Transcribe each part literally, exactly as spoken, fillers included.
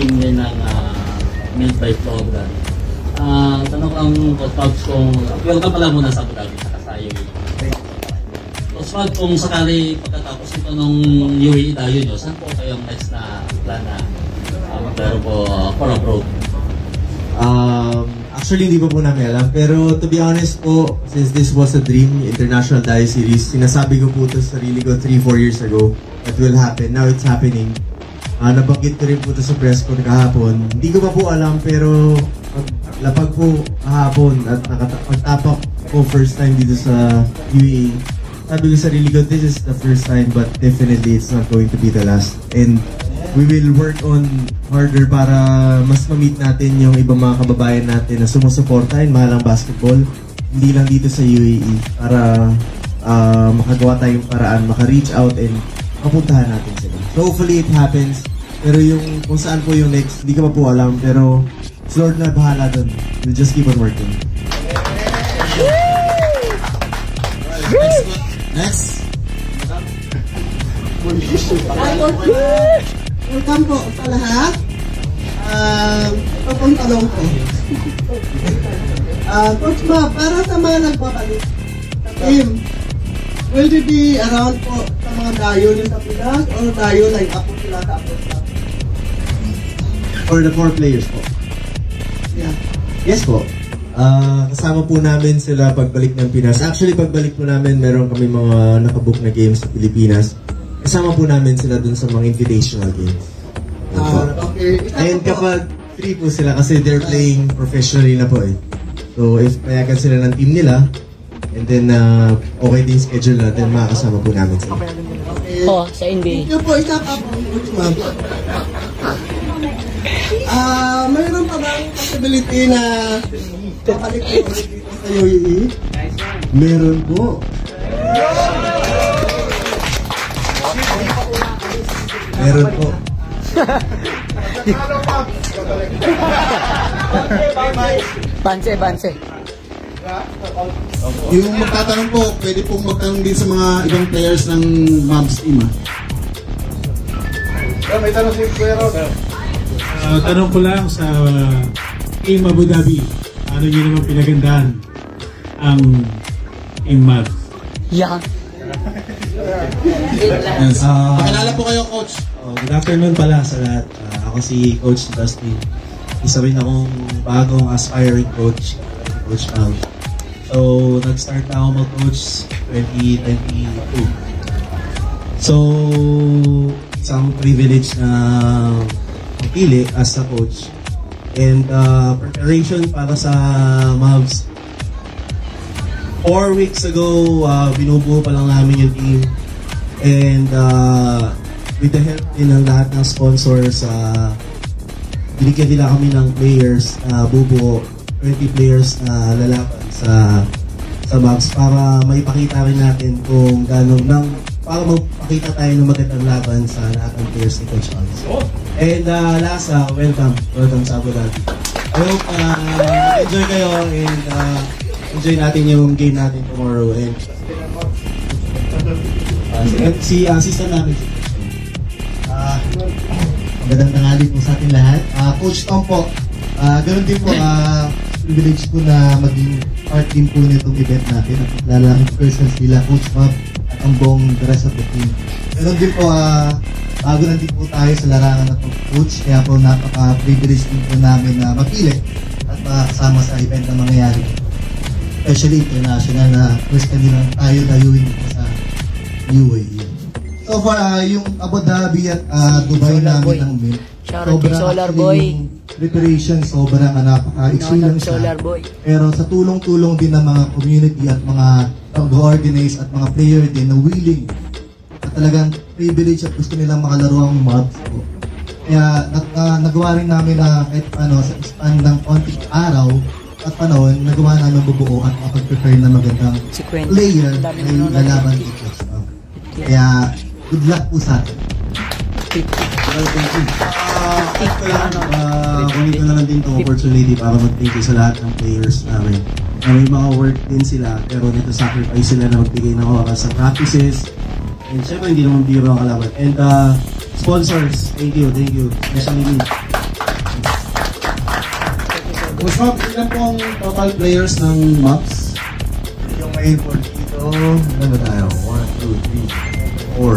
team din ng uh, Milk by Program. Uh, tanong ko ang coach kung welcome pala muna sa Abu Dhabi sa kasayo. Oswald, kung sakali pagkatapos ito nung U A E dayo nyo, saan po kayong next na plan na uh, maglaro po uh, for abroad? Um, actually, hindi pa po namin alam. Pero to be honest po, since this was a dream, International Dayo Series, sinasabi ko po ito sa sarili ko three four years ago that will happen. Now it's happening. Uh, nabanggit ko rin po ito sa press ko kahapon. Hindi ko pa po alam, pero lapag po kahapon at nakapagtapak po first time dito sa U A E. Sabi ko sa sarili ko, this is the first time, but definitely it's not going to be the last. And we will work on harder para mas ma-meet natin yung ibang mga kababayan natin na sumusuporta in mahalang basketball. Hindi lang dito sa U A E para uh, makagawa tayong paraan, maka-reach out and mapuntahan natin sila. So hopefully it happens. Pero yung kung saan po yung next, hindi ko pa po alam. Pero Lord na bahala dun. We'll just keep on working. Next. Next. Welcome po sa lahat. Uh, ito pong tanong ko. Uh, Coach Mav, para sa mga nagbabalik sa team, will you be around po sa mga dayo nyo sa Pinas or dayo line up po sila sa Aposta? For the four players po. Yeah. Yes po. Uh, kasama po namin sila pagbalik ng Pinas. Actually, pagbalik po namin, meron kami mga nakabook na games sa Pilipinas. Kasama po namin sila dun sa mga invitational games. Uh, okay. And kapag free po sila kasi they're playing professionally na po eh. So if payagan sila ng team nila, and then uh, okay din schedule na, then makakasama po namin sila. Okay. Oh, sa N B A. Ito po, isa pa po, Coach Mav. Ah, uh, mayroon pa bang possibility na babalik po ulit dito sa U A E? Meron po. Meron po. Banse, banse. Yung magtatanong po, pwede pong magtanong din sa mga ibang players ng Mavs team, ha? May tanong si Kuya Rod. Uh, tanong ko lang sa uh, Team Abu Dhabi, ano nyo naman pinagandahan ang Team Mavs? Yeah. Yes. Uh, Pakilala po kayo, Coach. Oh, good afternoon pala sa lahat. Uh, ako si Coach Dusty. Isa rin akong bagong aspiring coach, Coach Mal. So, nag-start na ako mag-coach twenty twenty-two. So, isang privilege na pili as a coach. And uh, preparation para sa Mavs. Four weeks ago, uh, binubuo pa lang namin yung team. And uh, with the help din ng lahat ng sponsors, uh, binigyan nila kami ng players na uh, bubuo, twenty players na lalaban sa sa Mavs para maipakita rin natin kung gano'n nang para magpakita tayo ng magandang laban sa lahat ng players ni Coach Mavs. And uh, last, uh, welcome. Welcome sa Abu Dhabi. I hope uh, enjoy kayo and uh, enjoy natin yung game natin tomorrow. And uh, si assistant namin. Uh, magandang tanghali po sa ating lahat. Uh, Coach Tom po, uh, ganoon din po, uh, privilege po na maging part din po nitong event natin at lalaki person sila, Coach Mav at ang buong the rest of the team. Ganoon din po, uh, bago nandito po tayo sa larangan na coach, kaya po napaka-privilege din po namin na mapili at makasama sa event na mangyayari. Especially international na first time lang tayo dayuin dito sa U A E. So far, uh, yung Abu Dhabi at uh, Dubai namin ng Mint, sobrang Solar actually Boy. yung preparation, sobrang uh, napaka-iksi lang siya. Solar Boy. Pero sa tulong-tulong din ng mga community at mga pag-organize at mga player din na willing at talagang privilege at gusto nilang makalaro ang Mavs po. Kaya nag, uh, nagawa rin namin na kahit ano, sa span ng konting araw at panahon, nagawa namin bubuo at makapag-prepare na magandang player na lalaban dito. So, kaya good luck po sa atin. Well, thank you. Uh, ito lang, uh, kunin ko na lang din itong opportunity para mag-thank you sa lahat ng players namin. Na may mga work din sila, pero nito sacrifice sila na magbigay ng oras sa practices. And syempre, hindi naman biro ang kalaban. And uh, sponsors, thank you, thank you. Especially me. Coach Mav, ilan po ang total players ng Mavs? Yung main board dito, ano ba tayo? one, two, three, four,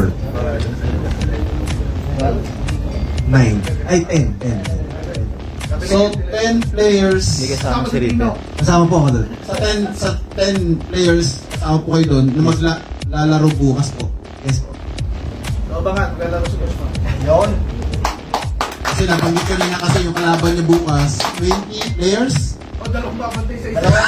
nine. Ay, ten. ten. So, ten players. Kasama si Rita. Kasama po ako doon. Sa ten, sa ten players, kasama po kayo doon na maglalaro bukas po. Yes po. So, bangat, maglalaro si Coach Mav. Yun. Kasi nabanggit ko na nga kasi yung kalaban niya bukas, twenty players. O, dalawang babantay sa isa.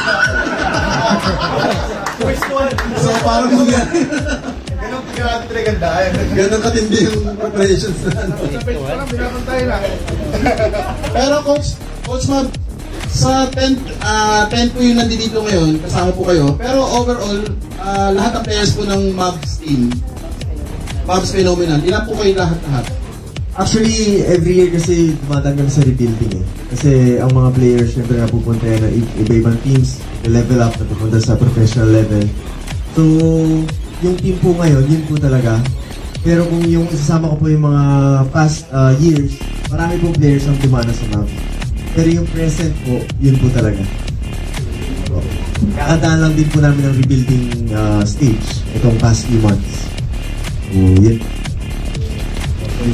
So, parang mo yan. Ganun pinagandaan. Ganun katindi yung preparations na ano. Sa page pa lang, binabantay na. Pero Coach, Coach Mav, sa ten, uh, ten po yung nandito ngayon, kasama po kayo. Pero overall, uh, lahat ng players po ng Mavs team, Mavs Phenomenal, ilan po kayo lahat-lahat? Actually, every year kasi dumadaan kami sa rebuilding eh. Kasi ang mga players, syempre napupunta yan ng iba-ibang teams, level up, napupunta sa professional level. So, yung team po ngayon, yun po talaga. Pero kung yung isasama ko po yung mga past uh, years, marami pong players ang dumana sa Mavs. Pero yung present po, yun po talaga. So, kakadaan lang din po namin ang rebuilding uh, stage itong past few months. So, yun. Okay.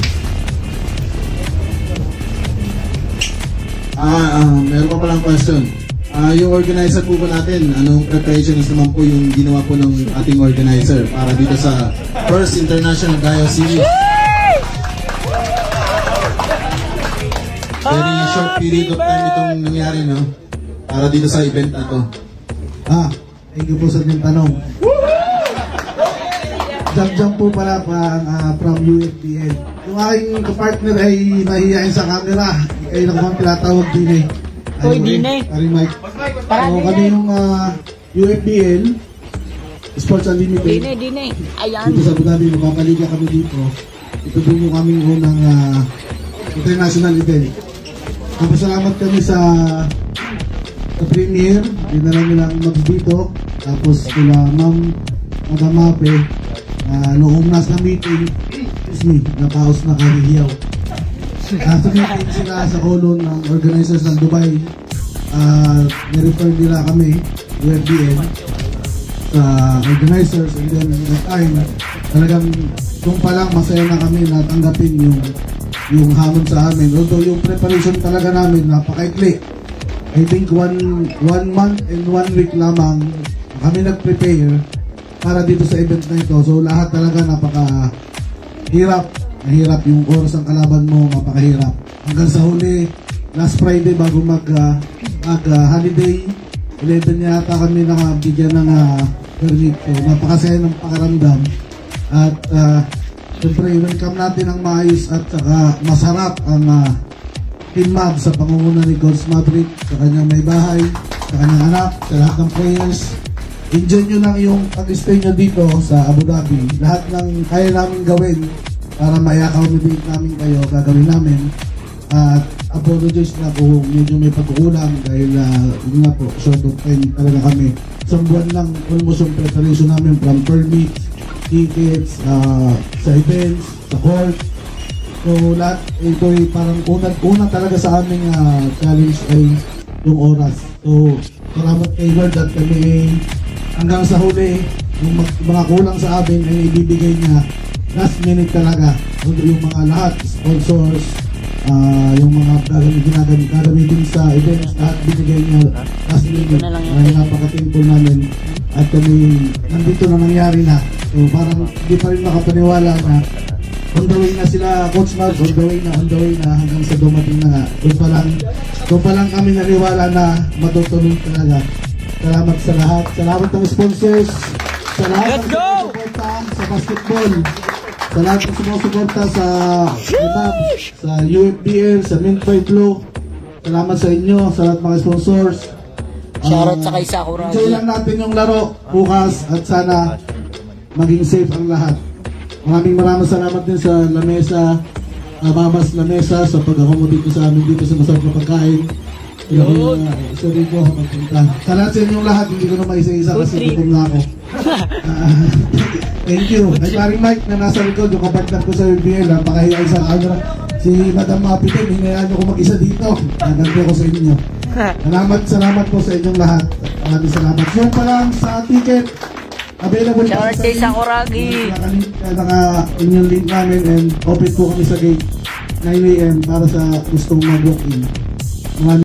Ah, uh, meron pa palang question. Ah, uh, yung organizer po po natin, anong preparations naman po yung ginawa po ng ating organizer para dito sa First International Dayo Series? Very short period of time itong nangyari, no? Para dito sa event na to. Ah, thank you po sa inyong tanong. Jump-jump po pala pa, uh, from U F B L. Yung aking kapartner ay nahihiyain sa camera. Kayo na kumang tinatawag din eh. Hoy, Dine. Ari Mike. So, kami yung uh, U F B L, Sports Unlimited. Dine, Dine. Ayan. Dito sa Abu Dhabi, magpapaliga kami dito. Ito po yung aming unang uh, international event. Napasalamat kami sa sa premier. Dinala nilang Mavs dito. Tapos sila Ma'am Madam Mape. Uh, noong nasa meeting, excuse me, napaos na karihiyaw. Nasa meeting sila sa kolon ng organizers ng Dubai. Uh, nirefer nila kami, U F B L, sa organizers, and then at time, talagang doon pa lang masaya na kami na tanggapin yung yung hamon sa amin. Although yung preparation talaga namin napakaikli. I think one one month and one week lamang kami nag-prepare para dito sa event na ito. So lahat talaga napaka hirap. Mahirap yung oras ng kalaban mo, mapakahirap. Hanggang sa huli, last Friday bago mag uh, mag uh, holiday, eleven yata kami nakabigyan ng uh, permit. So napakasaya ng pakaramdam. At uh, siyempre welcome natin ang maayos at saka masarap ang uh, Team Mavs sa pangunguna ni Coach Maverick, sa kanyang may bahay, sa kanyang anak, sa lahat ng players. Enjoy nyo lang yung pag-stay nyo dito sa Abu Dhabi. Lahat ng kaya namin gawin para ma-accommodate namin kayo, gagawin namin. At uh, apologize na kung medyo may pagkukulang dahil uh, yun nga po, short of time talaga kami. Isang buwan lang almost yung preparation namin from permits, tickets, uh, sa events, sa court. So lahat ito ay parang unang-una talaga sa aming uh, challenge ay yung oras. So salamat kay Lord at kami ay hanggang sa huli, yung mga kulang sa amin ay ibibigay niya last minute talaga. Yung mga lahat, sponsors, uh, yung mga ginagamit, gagamitin sa events, lahat binigay niya last minute. Ay napaka-thankful namin. At kami, nandito na nangyari na. So parang hindi pa rin makapaniwala na on the way na sila, Coach Mavs, on the way na, on the way na, hanggang sa dumating na nga. Doon pa lang, doon pa lang kami naniwala na matutuloy talaga. Salamat sa lahat. Salamat ng sponsors. Sa lahat ng sumusuporta sa basketball. Sa lahat ng sumusuporta sa Mavs, sa U F B L, sa Mint five Blue. Salamat sa inyo, sa lahat mga sponsors. Shoutout sa kay Sakura. Enjoy lang natin yung laro bukas at sana maging safe ang lahat. Maraming maraming salamat din sa Lamesa, uh, Mamas Lamesa sa pag-accommodate sa amin dito sa masarap na pagkain. Yung uh, sorry ko, magpunta. Sa lahat sa inyong lahat, hindi ko na maisa-isa kasi gutom na ako. Uh, thank you. Ay paring Mike na nasa likod, yung kapartner ko sa U B L, napakahiya sa camera. Si Madam Mapitin, hinayaan nyo ko mag-isa dito. Nagagay ko sa inyo. Salamat, salamat po sa inyong lahat. Maraming salamat. Yung pa lang sa ticket, available po Shoutout sa kay Sakuragi. Naka, naka inyong link namin and open po kami sa gate nine A M para sa gustong mag-walk in. Maraming